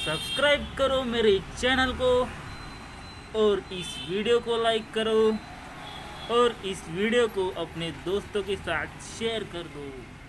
Subscribe करो मेरे channel को और इस वीडियो को लाइक करो और इस वीडियो को अपने दोस्तों के साथ शेयर कर दो।